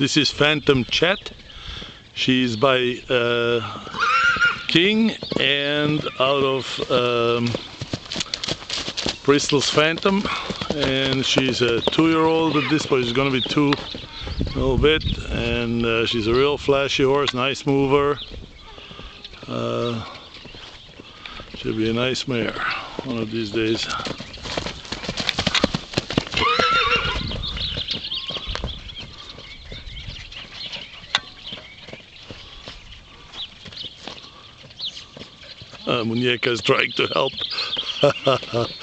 This is Phantom Chat. She's by King and out of Bristol's Phantom, and she's a 2-year-old at this point. She's going to be 2 in a little bit, and she's a real flashy horse, nice mover. She'll be a nice mare one of these days. Muñeca is trying to help.